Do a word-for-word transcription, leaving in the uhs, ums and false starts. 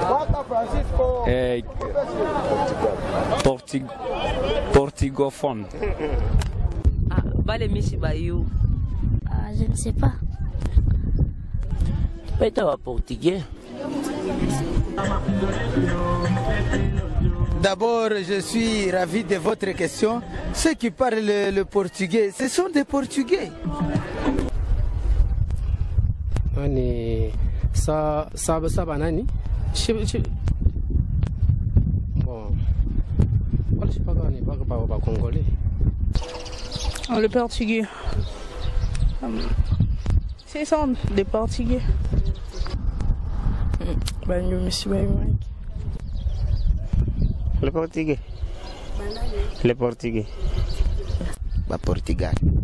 Eh, Portig Portigophone. Ah, vale Michi Bayou. Ah, je ne sais pas. Peut-être portugais. D'abord, je suis ravi de votre question. Ceux qui parlent le, le portugais, ce sont des Portugais. Nani sa saba saba nani? Shi shi. Bon. Wala shi pa gani ba ba ba congolais. Le portugais. C'est ça, des portugais. Ben, je me suis bien. Le portugais. Le portugais. Ba Portugal.